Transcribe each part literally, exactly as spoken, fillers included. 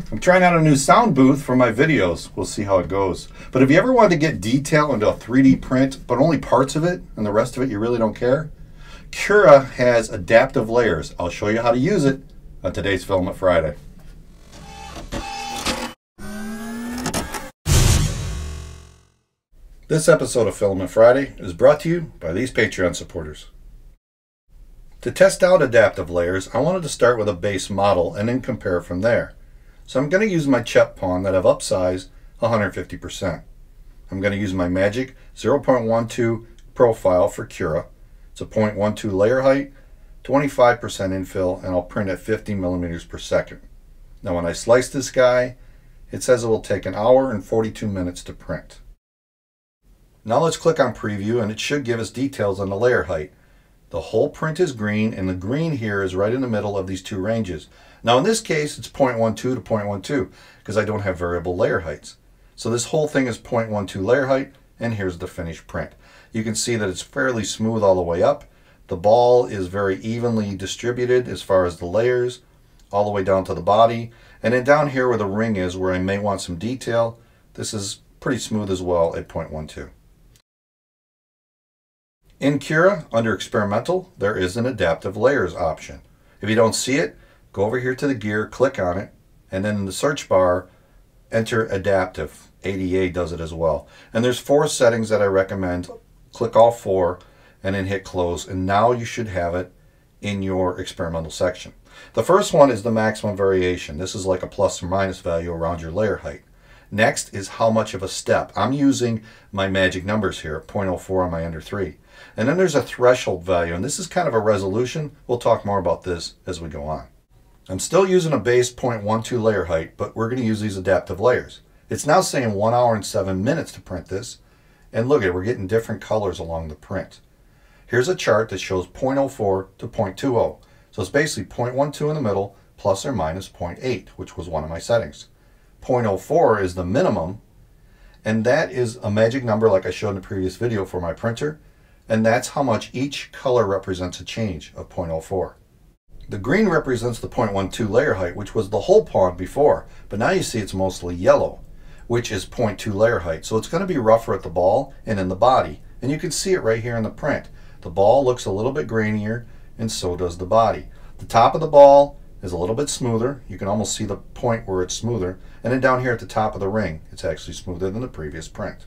I'm trying out a new sound booth for my videos. We'll see how it goes. But if you ever wanted to get detail into a three D print, but only parts of it, and the rest of it you really don't care, Cura has adaptive layers. I'll show you how to use it on today's Filament Friday. This episode of Filament Friday is brought to you by these Patreon supporters. To test out adaptive layers, I wanted to start with a base model and then compare from there. So I'm going to use my C H E P pawn that I've upsized one hundred fifty percent. I'm going to use my Magic zero point one two profile for Cura. It's a zero point one two layer height, twenty-five percent infill, and I'll print at fifty millimeters per second. Now when I slice this guy, it says it will take an hour and forty-two minutes to print. Now let's click on preview and it should give us details on the layer height. The whole print is green and the green here is right in the middle of these two ranges. Now in this case it's zero point one two to zero point one two because I don't have variable layer heights. So this whole thing is zero point one two layer height, and here's the finished print. You can see that it's fairly smooth all the way up. The ball is very evenly distributed as far as the layers, all the way down to the body. And then down here where the ring is, where I may want some detail, this is pretty smooth as well at zero point one two. In Cura, under Experimental, there is an Adaptive Layers option. If you don't see it, go over here to the gear, click on it, and then in the search bar, enter Adaptive. A D A does it as well. And there's four settings that I recommend. Click all four, and then hit close, and now you should have it in your experimental section. The first one is the maximum variation. This is like a plus or minus value around your layer height. Next is how much of a step. I'm using my magic numbers here, zero point zero four on my Ender three. And then there's a threshold value, and this is kind of a resolution. We'll talk more about this as we go on. I'm still using a base zero point one two layer height, but we're going to use these adaptive layers. It's now saying one hour and seven minutes to print this, and look at it, we're getting different colors along the print. Here's a chart that shows zero point zero four to zero point two zero. So it's basically zero point one two in the middle, plus or minus zero point eight, which was one of my settings. zero point zero four is the minimum, and that is a magic number like I showed in the previous video for my printer. And that's how much each color represents a change of zero point zero four. The green represents the zero point one two layer height, which was the whole pawn before, but now you see it's mostly yellow, which is zero point two layer height. So it's going to be rougher at the ball and in the body. And you can see it right here in the print. The ball looks a little bit grainier, and so does the body. The top of the ball is a little bit smoother. You can almost see the point where it's smoother. And then down here at the top of the ring, it's actually smoother than the previous print.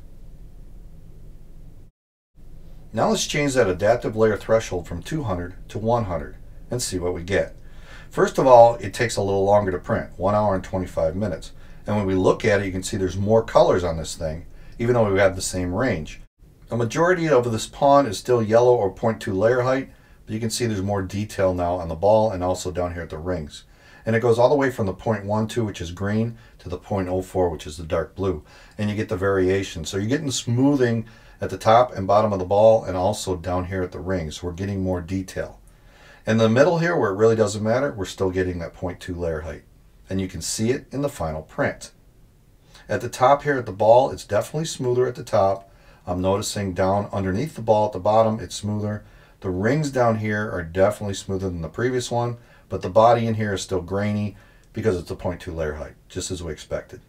Now let's change that adaptive layer threshold from two hundred to one hundred and see what we get. First of all, it takes a little longer to print, one hour and twenty-five minutes. And when we look at it, you can see there's more colors on this thing, even though we have the same range. A majority of this pawn is still yellow or zero point two layer height, but you can see there's more detail now on the ball and also down here at the rings. And it goes all the way from the zero point one two, which is green, to the zero point zero four, which is the dark blue. And you get the variation. So you're getting smoothing at the top and bottom of the ball, and also down here at the rings. We're getting more detail. In the middle here, where it really doesn't matter, we're still getting that zero point two layer height. And you can see it in the final print. At the top here at the ball, it's definitely smoother at the top. I'm noticing down underneath the ball at the bottom, it's smoother. The rings down here are definitely smoother than the previous one, but the body in here is still grainy because it's a zero point two layer height, just as we expected.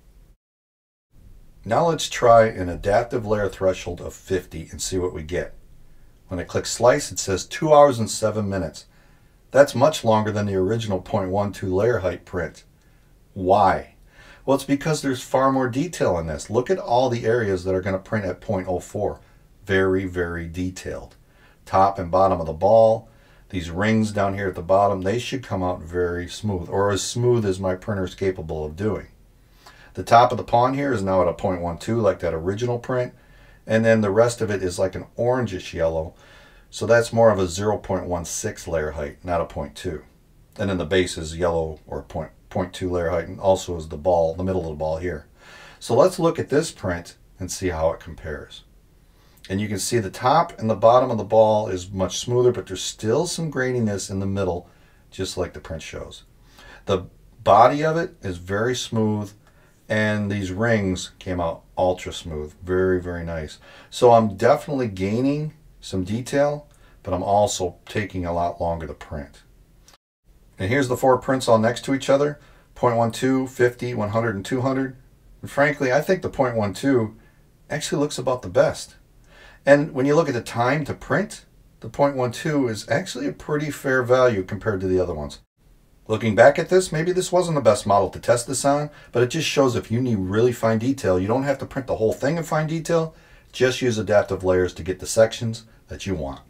Now let's try an adaptive layer threshold of fifty and see what we get. When I click slice, it says two hours and seven minutes. That's much longer than the original zero point one two layer height print. Why? Well, it's because there's far more detail in this. Look at all the areas that are going to print at zero point zero four. Very, very detailed. Top and bottom of the ball, these rings down here at the bottom, they should come out very smooth, or as smooth as my printer is capable of doing. The top of the pawn here is now at a zero point one two like that original print, and then the rest of it is like an orangish yellow, so that's more of a zero point one six layer height, not a zero point two. And then the base is yellow or zero point two layer height, and also is the ball, the middle of the ball here. So let's look at this print and see how it compares. And you can see the top and the bottom of the ball is much smoother, but there's still some graininess in the middle, just like the print shows. The body of it is very smooth, and these rings came out ultra smooth. Very, very nice. So I'm definitely gaining some detail, but I'm also taking a lot longer to print. And here's the four prints all next to each other. zero point one two, fifty, one hundred, and two hundred. And frankly, I think the point one two actually looks about the best. And when you look at the time to print, the point one two is actually a pretty fair value compared to the other ones. Looking back at this, maybe this wasn't the best model to test this on, but it just shows if you need really fine detail, you don't have to print the whole thing in fine detail. Just use adaptive layers to get the sections that you want.